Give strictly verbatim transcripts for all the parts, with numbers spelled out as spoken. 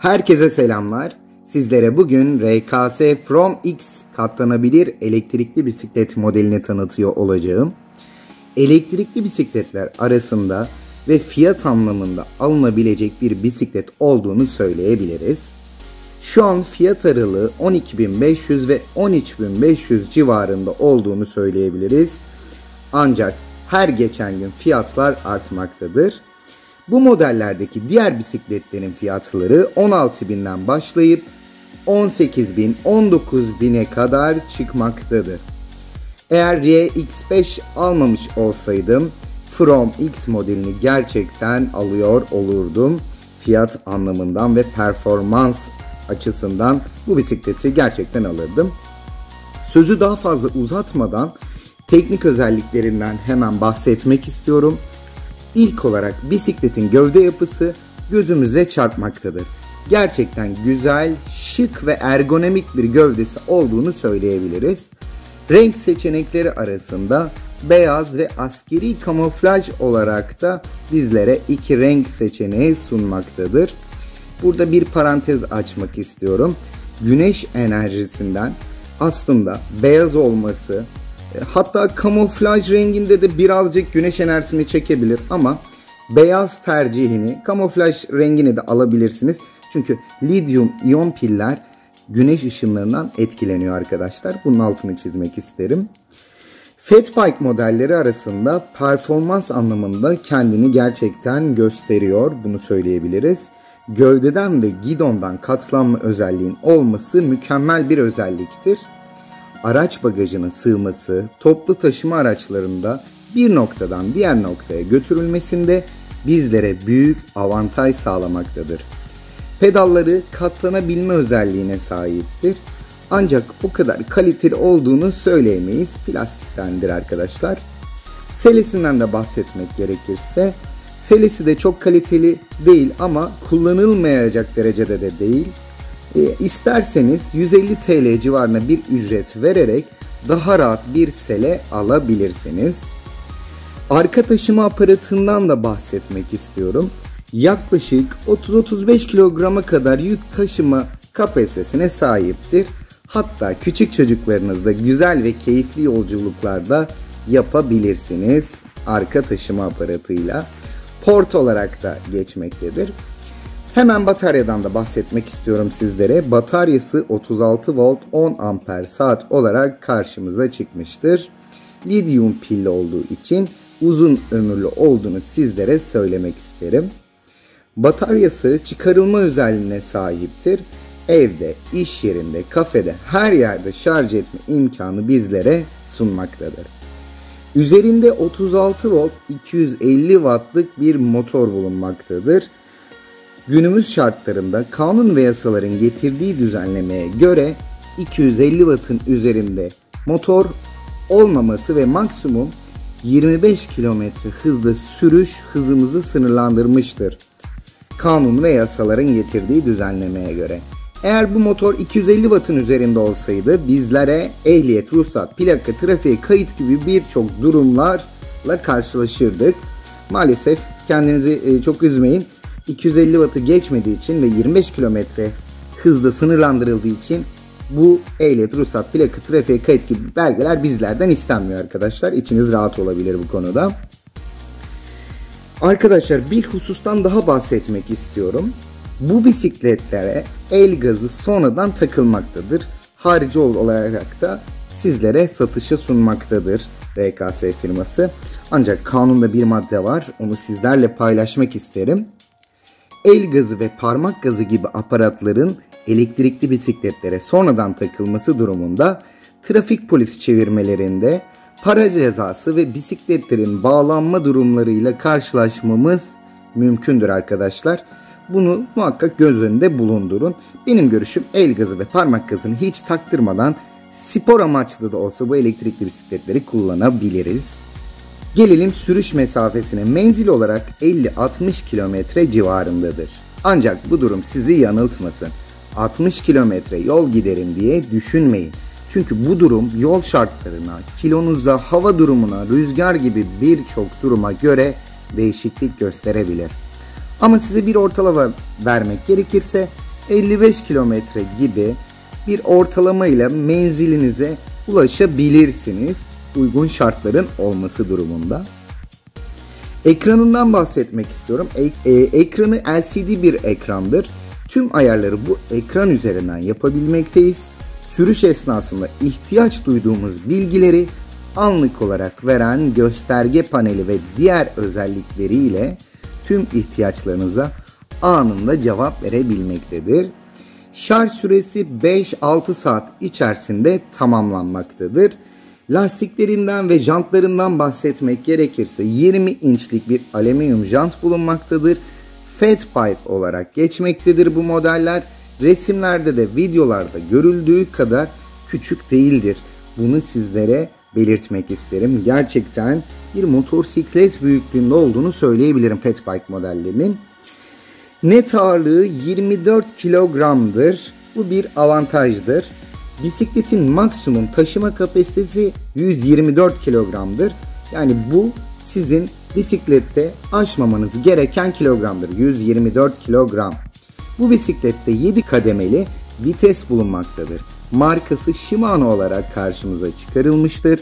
Herkese selamlar. Sizlere bugün R K S From X katlanabilir elektrikli bisiklet modelini tanıtıyor olacağım. Elektrikli bisikletler arasında ve fiyat anlamında alınabilecek bir bisiklet olduğunu söyleyebiliriz. Şu an fiyat aralığı on iki bin beş yüz ve on üç bin beş yüz civarında olduğunu söyleyebiliriz. Ancak her geçen gün fiyatlar artmaktadır. Bu modellerdeki diğer bisikletlerin fiyatları on altı binden başlayıp on sekiz bin on dokuz bine kadar çıkmaktadır. Eğer R X beş almamış olsaydım From X modelini gerçekten alıyor olurdum. Fiyat anlamından ve performans açısından bu bisikleti gerçekten alırdım. Sözü daha fazla uzatmadan teknik özelliklerinden hemen bahsetmek istiyorum. İlk olarak bisikletin gövde yapısı gözümüze çarpmaktadır. Gerçekten güzel, şık ve ergonomik bir gövdesi olduğunu söyleyebiliriz. Renk seçenekleri arasında beyaz ve askeri kamuflaj olarak da bizlere iki renk seçeneği sunmaktadır. Burada bir parantez açmak istiyorum. Güneş enerjisinden aslında beyaz olması, hatta kamuflaj renginde de birazcık güneş enerjisini çekebilir ama beyaz tercihini, kamuflaj rengini de alabilirsiniz. Çünkü lityum iyon piller güneş ışınlarından etkileniyor arkadaşlar. Bunun altını çizmek isterim. Fatbike modelleri arasında performans anlamında kendini gerçekten gösteriyor. Bunu söyleyebiliriz. Gövdeden ve gidondan katlanma özelliğin olması mükemmel bir özelliktir. Araç bagajının sığması, toplu taşıma araçlarında bir noktadan diğer noktaya götürülmesinde bizlere büyük avantaj sağlamaktadır. Pedalları katlanabilme özelliğine sahiptir. Ancak o kadar kaliteli olduğunu söyleyemeyiz. Plastiktendir arkadaşlar. Selesinden de bahsetmek gerekirse, selesi de çok kaliteli değil ama kullanılmayacak derecede de değil. E, isterseniz yüz elli TL civarında bir ücret vererek daha rahat bir sele alabilirsiniz. Arka taşıma aparatından da bahsetmek istiyorum. Yaklaşık otuz otuz beş kilograma kadar yük taşıma kapasitesine sahiptir. Hatta küçük çocuklarınızda güzel ve keyifli yolculuklarda yapabilirsiniz arka taşıma aparatıyla. Port olarak da geçmektedir. Hemen bataryadan da bahsetmek istiyorum sizlere. Bataryası otuz altı volt on amper saat olarak karşımıza çıkmıştır. Lityum pilli olduğu için uzun ömürlü olduğunu sizlere söylemek isterim. Bataryası çıkarılma özelliğine sahiptir. Evde, iş yerinde, kafede, her yerde şarj etme imkanı bizlere sunmaktadır. Üzerinde otuz altı volt iki yüz elli wattlık bir motor bulunmaktadır. Günümüz şartlarında kanun ve yasaların getirdiği düzenlemeye göre iki yüz elli wattın üzerinde motor olmaması ve maksimum yirmi beş kilometre hızla sürüş hızımızı sınırlandırmıştır. Kanun ve yasaların getirdiği düzenlemeye göre. Eğer bu motor iki yüz elli wattın üzerinde olsaydı bizlere ehliyet, ruhsat, plaka, trafiğe kayıt gibi birçok durumlarla karşılaşırdık. Maalesef kendinizi çok üzmeyin. iki yüz elli wattı geçmediği için ve yirmi beş kilometre hızla sınırlandırıldığı için bu ehliyet, ruhsat, plaka, trafiğe kayıt gibi belgeler bizlerden istenmiyor arkadaşlar. İçiniz rahat olabilir bu konuda. Arkadaşlar bir husustan daha bahsetmek istiyorum. Bu bisikletlere el gazı sonradan takılmaktadır. Harici olarak da sizlere satışa sunmaktadır R K S firması. Ancak kanunda bir madde var. Onu sizlerle paylaşmak isterim. El gazı ve parmak gazı gibi aparatların elektrikli bisikletlere sonradan takılması durumunda trafik polisi çevirmelerinde para cezası ve bisikletlerin bağlanma durumlarıyla karşılaşmamız mümkündür arkadaşlar. Bunu muhakkak göz önünde bulundurun. Benim görüşüm el gazı ve parmak gazını hiç taktırmadan spor amaçlı da olsa bu elektrikli bisikletleri kullanabiliriz. Gelelim sürüş mesafesine. Menzil olarak elli altmış kilometre civarındadır. Ancak bu durum sizi yanıltmasın. altmış kilometre yol giderim diye düşünmeyin. Çünkü bu durum yol şartlarına, kilonuza, hava durumuna, rüzgar gibi birçok duruma göre değişiklik gösterebilir. Ama size bir ortalama vermek gerekirse elli beş kilometre gibi bir ortalama ile menzilinize ulaşabilirsiniz. Uygun şartların olması durumunda. Ekranından bahsetmek istiyorum. E- e- ekranı L C D bir ekrandır. Tüm ayarları bu ekran üzerinden yapabilmekteyiz. Sürüş esnasında ihtiyaç duyduğumuz bilgileri anlık olarak veren gösterge paneli ve diğer özellikleriyle tüm ihtiyaçlarınıza anında cevap verebilmektedir. Şarj süresi beş altı saat içerisinde tamamlanmaktadır. Lastiklerinden ve jantlarından bahsetmek gerekirse yirmi inçlik bir alüminyum jant bulunmaktadır. Fat Pipe olarak geçmektedir bu modeller. Resimlerde de videolarda görüldüğü kadar küçük değildir. Bunu sizlere belirtmek isterim. Gerçekten bir motosiklet büyüklüğünde olduğunu söyleyebilirim Fat Pipe modellerinin. Net ağırlığı yirmi dört kilogramdır. Bu bir avantajdır. Bisikletin maksimum taşıma kapasitesi yüz yirmi dört kilogramdır. Yani bu sizin bisiklette aşmamanız gereken kilogramdır. yüz yirmi dört kilogram. Bu bisiklette yedi kademeli vites bulunmaktadır. Markası Shimano olarak karşımıza çıkarılmıştır.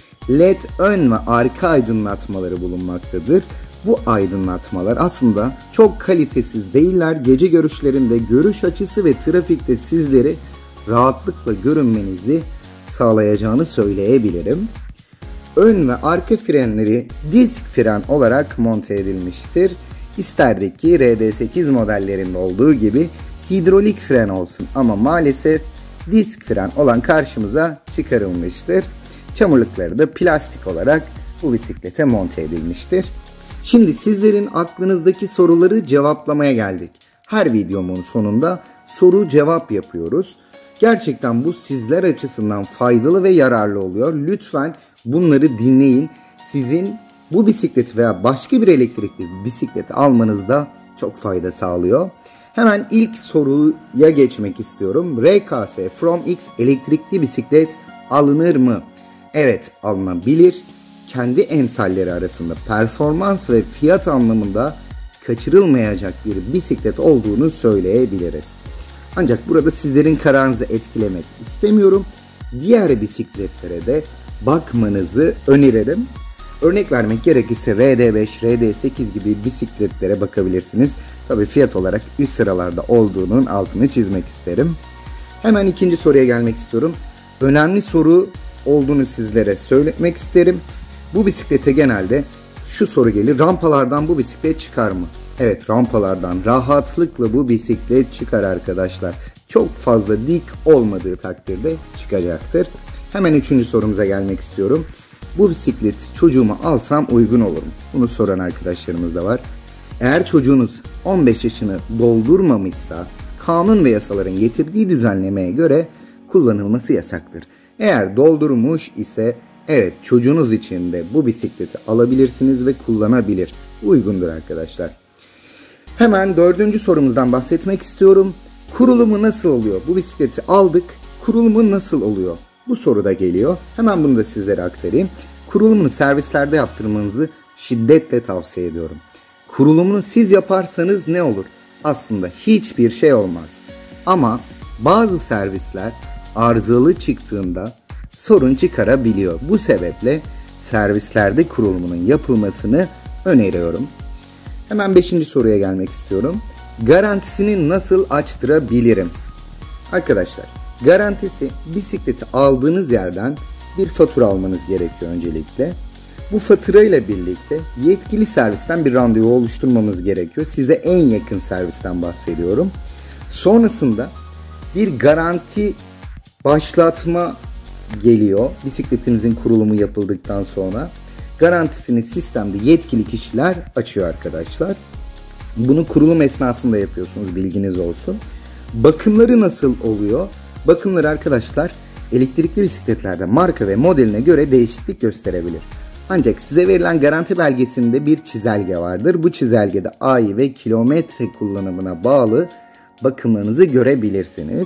L E D ön ve arka aydınlatmaları bulunmaktadır. Bu aydınlatmalar aslında çok kalitesiz değiller. Gece görüşlerinde görüş açısı ve trafikte sizleri rahatlıkla görünmenizi sağlayacağını söyleyebilirim. Ön ve arka frenleri disk fren olarak monte edilmiştir. İsterdik ki R D sekiz modellerinde olduğu gibi hidrolik fren olsun ama maalesef disk fren olan karşımıza çıkarılmıştır. Çamurlukları da plastik olarak bu bisiklete monte edilmiştir. Şimdi sizlerin aklınızdaki soruları cevaplamaya geldik. Her videomun sonunda soru cevap yapıyoruz. Gerçekten bu sizler açısından faydalı ve yararlı oluyor. Lütfen bunları dinleyin. Sizin bu bisikleti veya başka bir elektrikli bisiklet almanızda çok fayda sağlıyor. Hemen ilk soruya geçmek istiyorum. R K S From X elektrikli bisiklet alınır mı? Evet, alınabilir. Kendi emsalleri arasında performans ve fiyat anlamında kaçırılmayacak bir bisiklet olduğunu söyleyebiliriz. Ancak burada sizlerin kararınızı etkilemek istemiyorum. Diğer bisikletlere de bakmanızı öneririm. Örnek vermek gerekirse R D beş, R D sekiz gibi bisikletlere bakabilirsiniz. Tabii fiyat olarak üst sıralarda olduğunun altını çizmek isterim. Hemen ikinci soruya gelmek istiyorum. Önemli soru olduğunu sizlere söylemek isterim. Bu bisiklete genelde şu soru gelir. Rampalardan bu bisiklet çıkar mı? Evet, rampalardan rahatlıkla bu bisiklet çıkar arkadaşlar. Çok fazla dik olmadığı takdirde çıkacaktır. Hemen üçüncü sorumuza gelmek istiyorum. Bu bisiklet çocuğuma alsam uygun olur mu? Bunu soran arkadaşlarımız da var. Eğer çocuğunuz on beş yaşını doldurmamışsa kanun ve yasaların getirdiği düzenlemeye göre kullanılması yasaktır. Eğer doldurmuş ise evet, çocuğunuz için de bu bisikleti alabilirsiniz ve kullanabilir. Uygundur arkadaşlar. Hemen dördüncü sorumuzdan bahsetmek istiyorum. Kurulumu nasıl oluyor? Bu bisikleti aldık. Kurulumu nasıl oluyor? Bu soru da geliyor. Hemen bunu da sizlere aktarayım. Kurulumunu servislerde yaptırmanızı şiddetle tavsiye ediyorum. Kurulumunu siz yaparsanız ne olur? Aslında hiçbir şey olmaz. Ama bazı servisler arızalı çıktığında sorun çıkarabiliyor. Bu sebeple servislerde kurulumunun yapılmasını öneriyorum. Hemen beşinci soruya gelmek istiyorum. Garantisini nasıl açtırabilirim? Arkadaşlar, garantisi bisikleti aldığınız yerden bir fatura almanız gerekiyor öncelikle. Bu fatura ile birlikte yetkili servisten bir randevu oluşturmamız gerekiyor. Size en yakın servisten bahsediyorum. Sonrasında bir garanti başlatma geliyor. Bisikletinizin kurulumu yapıldıktan sonra garantisini sistemde yetkili kişiler açıyor arkadaşlar. Bunu kurulum esnasında yapıyorsunuz, bilginiz olsun. Bakımları nasıl oluyor? Bakımları arkadaşlar elektrikli bisikletlerde marka ve modeline göre değişiklik gösterebilir. Ancak size verilen garanti belgesinde bir çizelge vardır. Bu çizelgede ay ve kilometre kullanımına bağlı bakımlarınızı görebilirsiniz.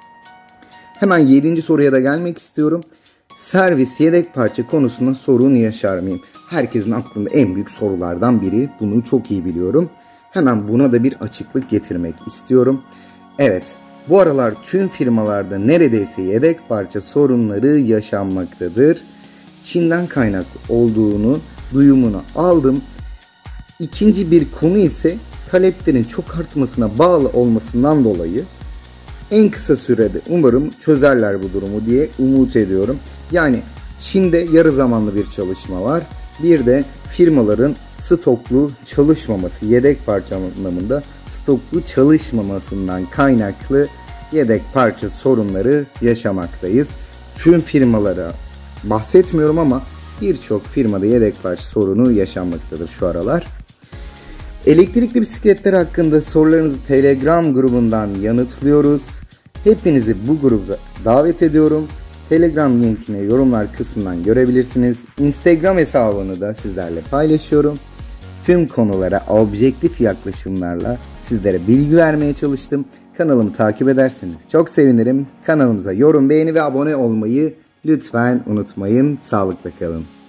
Hemen yedinci soruya da gelmek istiyorum. Servis yedek parça konusunda sorun yaşar mıyım? Herkesin aklında en büyük sorulardan biri. Bunu çok iyi biliyorum. Hemen buna da bir açıklık getirmek istiyorum. Evet, bu aralar tüm firmalarda neredeyse yedek parça sorunları yaşanmaktadır. Çin'den kaynaklı olduğunu duyumunu aldım. İkinci bir konu ise taleplerin çok artmasına bağlı olmasından dolayı en kısa sürede umarım çözerler bu durumu diye umut ediyorum. Yani Çin'de yarı zamanlı bir çalışma var. Bir de firmaların stoklu çalışmaması, yedek parça anlamında stoklu çalışmamasından kaynaklı yedek parça sorunları yaşamaktayız. Tüm firmalara bahsetmiyorum ama birçok firmada yedek parça sorunu yaşanmaktadır şu aralar. Elektrikli bisikletler hakkında sorularınızı Telegram grubundan yanıtlıyoruz. Hepinizi bu gruba davet ediyorum. Telegram linkini yorumlar kısmından görebilirsiniz. Instagram hesabını da sizlerle paylaşıyorum. Tüm konulara objektif yaklaşımlarla sizlere bilgi vermeye çalıştım. Kanalımı takip ederseniz çok sevinirim. Kanalımıza yorum, beğeni ve abone olmayı lütfen unutmayın. Sağlıkla kalın.